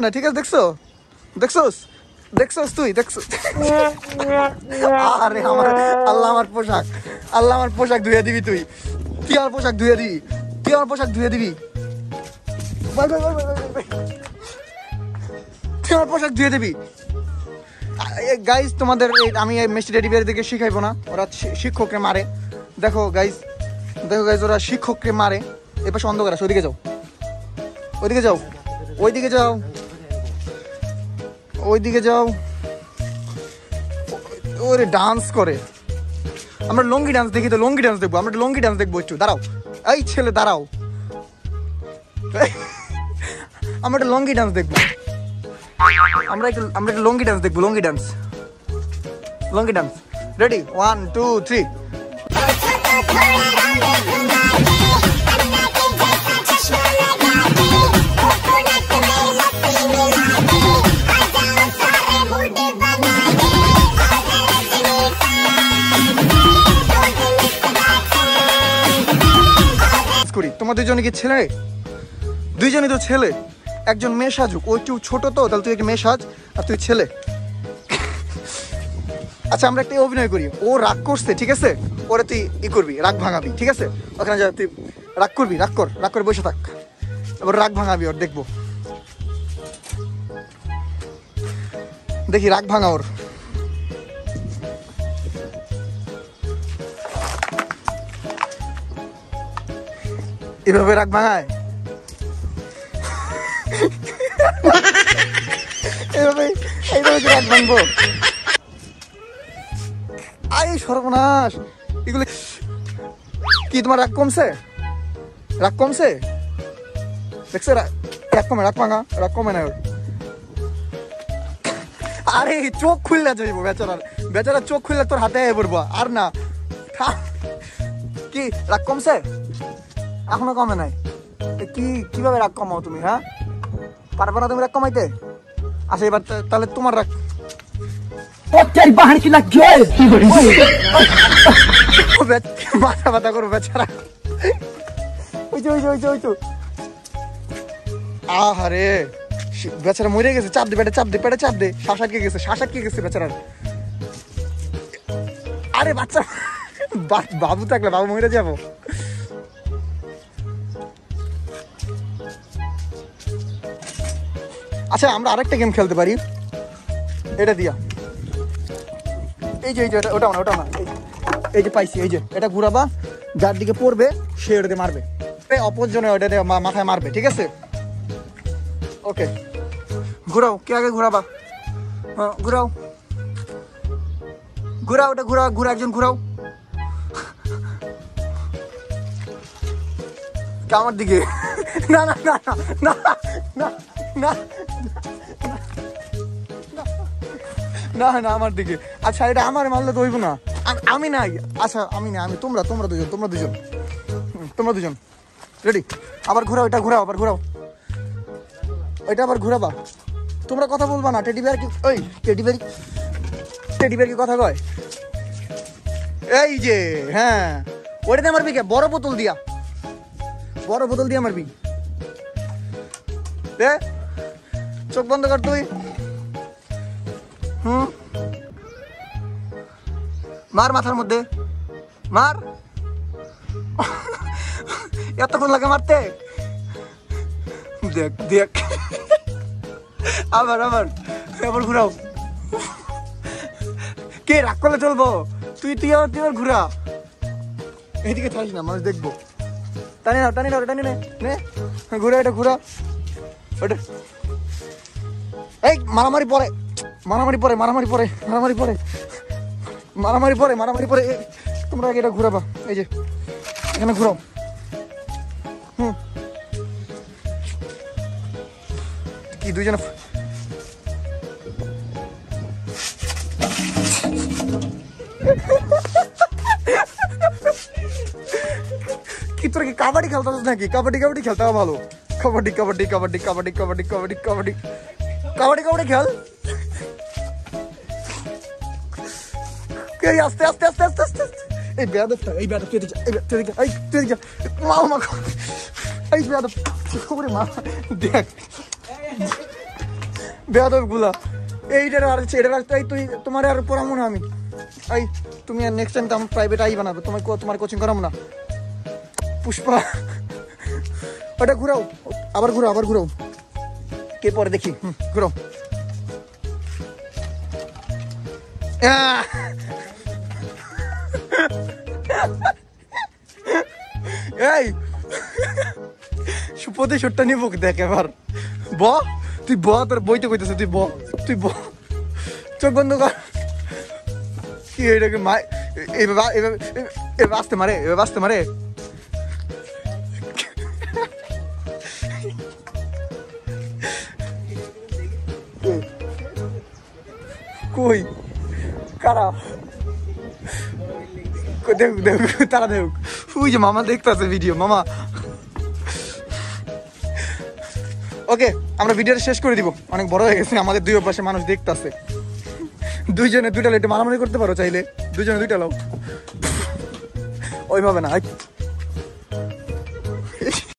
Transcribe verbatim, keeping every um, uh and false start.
না, ঠিক আছে? দেখছো দেখছোস দেখছোস তুই দেখছোস? আরে আমার আল্লাহ, আমার পোশাক, আল্লাহ আমার পোশাক ধুয়ে দিবি তুই, তুই আমার পোশাক ধুয়ে দিবি, তুই আমার পোশাক ধুয়ে দিবি, তুই আমার পোশাক ধুয়ে দিবি। গাইজ তোমাদের আমি মিষ্টি টেডি বিয়ার দিকে শিখাইবো না, ওরা শিক্ষককে মারে। দেখো গাইজ, দেখো গাইজ, ওরা শিক্ষককে মারে। এবার অন্ধকার আছে, ওইদিকে যাও, ওইদিকে যাও, ওইদিকে যাও, ওইদিকে যাও। ওরে ডান্স করে, আমরা লঙ্গি ডান্স দেখি তো, লঙ্গি ডান্স দেখবো, আমরা লঙ্গি ডান্স দেখবো। একটু দাঁড়াও, এই ছেলে দাঁড়াও, আমরা একটা লঙ্গি ডান্স দেখবো, আমরা একটু আমরা একটা লঙ্গি ডান্স দেখবো, lungi dance, lungi dance. Ready, one two three. তোমার দুজনে কি ছেলে? দুইজনই তো ছেলে। একজন মেয়ে সাজুক, ও একটু ছোট তো, তাহলে তুই একটা মেয়ে সাজ, আর তুই ছেলে। আচ্ছা আমরা একটা অভিনয় করি, ও রাগ করছে, ঠিক আছে? ওরে তুই ই করবি, রাগ ভাঙাবি, ঠিক আছে? ওখানে যা তুই রাগ করবি, রাগ কর, রাগ করে বসে থাক, এবার রাগ ভাঙাবি ওর, দেখবো, দেখি রাগ ভাঙা ওর। এভাবে রাগ ভাঙায়, এইভাবে এইভাবে রাগ ভাঙবো? আই সর্বনাশ, এগুলো কি? তোমার রাগ কমছে? রাগ কমছে? দেখছে রাগ কমে, রাগ ভাঙা, রাগ কমে না ওর। আরে চোখ খুললে যাইবো বেচারার, বেচারার চোখ খুললে তোর হাতে পড়বো। আর না, কি রাগ কমছে? এখনো কমে নাই? কি কিভাবে রাগ কমাও তুমি? হ্যাঁ, পারবে না তুমি রাগ কমাইতে? আচ্ছা এবার তাহলে তোমার রাগ, মাথা ব্যথা করো বেচারা। ওই তো ওই তো ওই তো ওই তো আহারে বেচারা মরে গেছে। চাপ দে, পেটে চাপ দে, পেটে চাপ দে। শ্বাস আটকে গেছে, শ্বাস আটকে গেছে বেচারার। আরে বাচ্চা, বাবু থাকলে বাবু মরে যাবো। আচ্ছা আমরা আরেকটা গেম খেলতে পারি, এটা দিয়া, এই যে এই যে ওটা না, ওটা না, এই যে পাইছি, এই যে এটা ঘুরাবা, যার দিকে পড়বে সে ওটাতে মারবে, অপর জনে ওটাতে মাথায় মারবে, ঠিক আছে? ওকে, ঘুরাও, কে আগে ঘুরাবা? হ্যাঁ ঘুরাও, ঘুরাও, ওটা ঘুরাও, ঘুরা, একজন ঘুরাও আমার দিকে। না না না না না না না না আমার দিকে। আচ্ছা এটা আমার মারলে তো হইব না, আমি নাই। আচ্ছা আমি না, আমি, তোমরা তোমরা দুজন, তোমরা দুজন, তোমরা দুজন। রেডি, আবার ঘুরাও, এটা ঘুরাও, আবার ঘুরাও, ওইটা আবার ঘুরাবা। তোমরা কথা বলবা না। টেডি বিয়ার কি, ওই টেডি বিয়ার, টেডি বিয়ার কি কথা কয়? এই যে হ্যাঁ, ওইটাতে মারবি কে? বড় বোতল দিয়া, বড় বোতল দিয়া মারবি। দে, চোখ বন্ধ কর তুই। হুম, মার মাথার মধ্যে, মার। এতক্ষণ লাগে মারতে? দেখ দেখ, আবার আবার আবার ঘুরাও। কে রাগ করলে চলবো? তুই তুই আবার তুই আবার ঘুরা। এইদিকে থাকিস না, মানুষ দেখবো। টানি না, টানি না, টানি নে, ঘুরা, এটা ঘুরা, ওটা। এই মারামারি পরে, মারামারি পরে, মারামারি পরে, মারামারি পরে, মারামারি পরে, মারামারি পরে। তোমরা আগে এটা ঘুরাবা, এই যে এখানে ঘুরাও। হুম, কি দুইজনে কি? তোরা কি কাবাডি খেলতে নাকি? কাবাডি কাবাডি খেলতে ভালো। কাবাডি কাবাডি কাবাডি কাবাডি কাবাডি কাবাডি কাবাডি কাবাডি কাবাডি খেল। আস্তে আস্তে আস্তে আস্তে আস্তে। এই বেয়াদবটা, এই বেয়াদব তুই দিকে, এই তুই দিকে, এই তুই দিকে, মা মা, এই বেয়াদব করে মা। দেখ বেয়াদব গুলা এইটার আর এটা রাখতে তুই তোমার আর পড়াবো না আমি এই তুমি আর নেক্সট টাইম তো আমার প্রাইভেট আই বানাবে তোমার তোমার কোচিং করাবো না পুষ্পা ওটা ঘুরাও আবার ঘুরাও আবার ঘুরাও কে পরে দেখি হুম ঘুরাও এই সুপদে শটটা নিব দেখ এবার ব তুই ব তোর বইতে কইতেছে তুই ব তুই ব চোখ বন্ধ কর কি এটাকে মা এভাবে এভাবে আসতে মারে এভাবে আসতে মারে কই কারা দেখুক দেখুক তারা দেখুক ওই যে মামা দেখতেছে ভিডিও মামা ওকে আমরা ভিডিওটা শেষ করে দিব অনেক বড় হয়ে গেছে আমাদের দুই পাশে মানুষ দেখতেছে দুইজনে দুইটা লাইটে মারামারি করতে পারো চাইলে দুইজনে দুইটা লাও ওইভাবে না